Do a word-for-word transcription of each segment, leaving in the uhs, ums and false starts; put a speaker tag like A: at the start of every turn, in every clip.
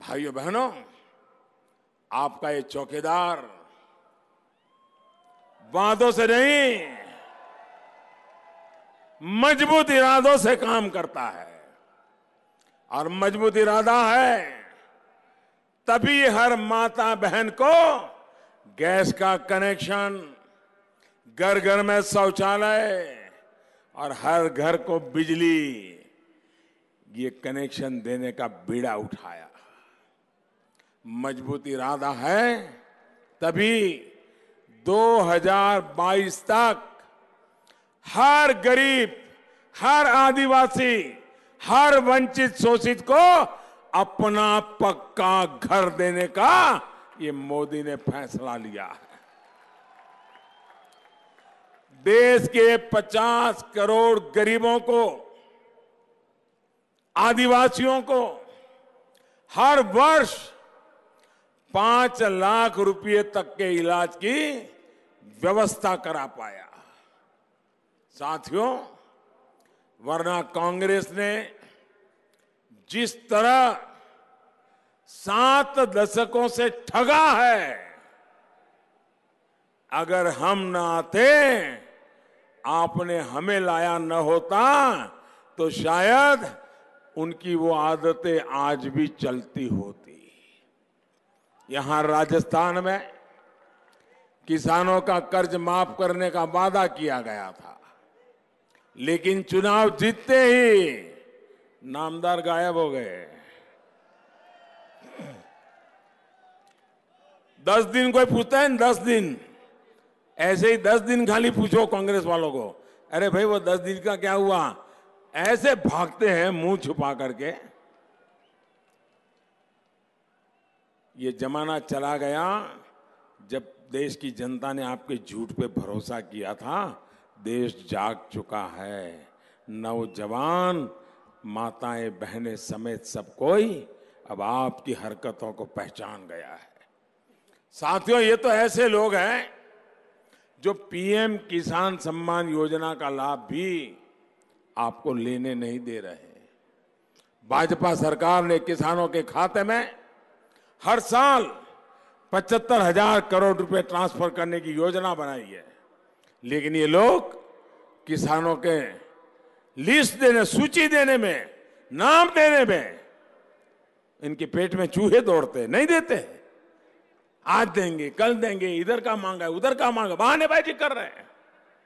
A: भाइयों बहनों, आपका ये चौकीदार वादों से नहीं, मजबूत इरादों से काम करता है। और मजबूत इरादा है तभी हर माता बहन को गैस का कनेक्शन, घर घर में शौचालय और हर घर को बिजली, ये कनेक्शन देने का बीड़ा उठाया। मजबूत इरादा है तभी दो हज़ार बाईस तक हर गरीब, हर आदिवासी, हर वंचित शोषित को अपना पक्का घर देने का ये मोदी ने फैसला लिया है। देश के पचास करोड़ गरीबों को, आदिवासियों को हर वर्ष पांच लाख रुपए तक के इलाज की व्यवस्था करा पाया। साथियों, वरना कांग्रेस ने जिस तरह सात दशकों से ठगा है, अगर हम न आते, आपने हमें लाया न होता, तो शायद उनकी वो आदतें आज भी चलती होती। यहां राजस्थान में किसानों का कर्ज माफ करने का वादा किया गया था, लेकिन चुनाव जीतते ही नामदार गायब हो गए। दस दिन कोई पूछता है, दस दिन ऐसे ही दस दिन खाली पूछो कांग्रेस वालों को, अरे भाई वो दस दिन का क्या हुआ, ऐसे भागते हैं मुंह छुपा करके। ये जमाना चला गया जब देश की जनता ने आपके झूठ पे भरोसा किया था। देश जाग चुका है। नौजवान, माताएं, बहनें समेत सब कोई अब आपकी हरकतों को पहचान गया है। साथियों, ये तो ऐसे लोग हैं जो पीएम किसान सम्मान योजना का लाभ भी आपको लेने नहीं दे रहे। भाजपा सरकार ने किसानों के खाते में हर साल पचहत्तर हजार करोड़ रुपए ट्रांसफर करने की योजना बनाई है, लेकिन ये लोग किसानों के लिस्ट देने, सूची देने में, नाम देने में इनके पेट में चूहे दौड़ते, नहीं देते। आज देंगे, कल देंगे, इधर का मांगा, उधर का मांगा, बहानेबाजी कर रहे हैं।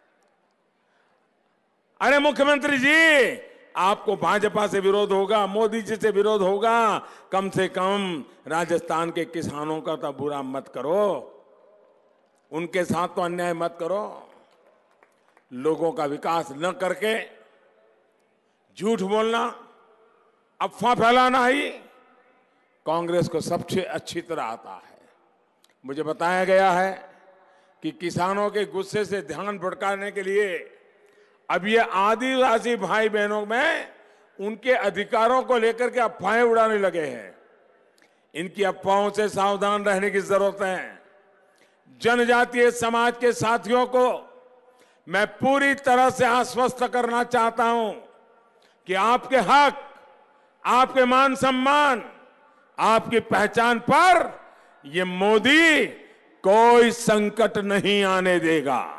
A: अरे मुख्यमंत्री जी, आपको भाजपा से विरोध होगा, मोदी जी से विरोध होगा, कम से कम राजस्थान के किसानों का तो बुरा मत करो, उनके साथ तो अन्याय मत करो। लोगों का विकास न करके झूठ बोलना, अफवाह फैलाना ही कांग्रेस को सबसे अच्छी तरह आता है। मुझे बताया गया है कि किसानों के गुस्से से ध्यान भटकाने के लिए अब ये आदिवासी भाई बहनों में उनके अधिकारों को लेकर के अफवाहें उड़ाने लगे हैं। इनकी अफवाहों से सावधान रहने की जरूरत है। जनजातीय समाज के साथियों को मैं पूरी तरह से आश्वस्त करना चाहता हूं कि आपके हक, आपके मान सम्मान, आपकी पहचान पर ये मोदी कोई संकट नहीं आने देगा।